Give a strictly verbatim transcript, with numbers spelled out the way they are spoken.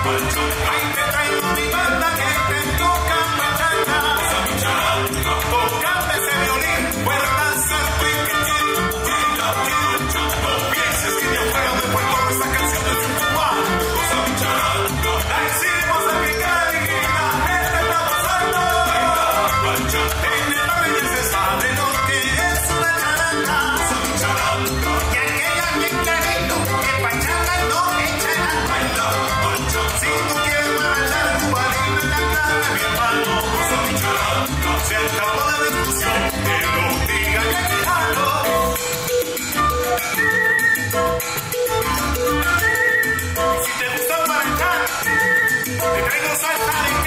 Ahí te traigo mi banda que te toca bachata. Tocame ese violín, cuerdas, salto y quechín. No pienses que de afuera de Puerto Rico esta canción es un cubano. La hicimos aquí en Cali y la gente está pasando. En el barrio ya se sabe lo que es una charanga. Y aquella bien clarito que bachata no echa nada. Si tú quieres marchar tu barriga en la cara, mi hermano, se acabó la discusión, que lo diga que quejando. Si te gusta marchar, te traigo salsa de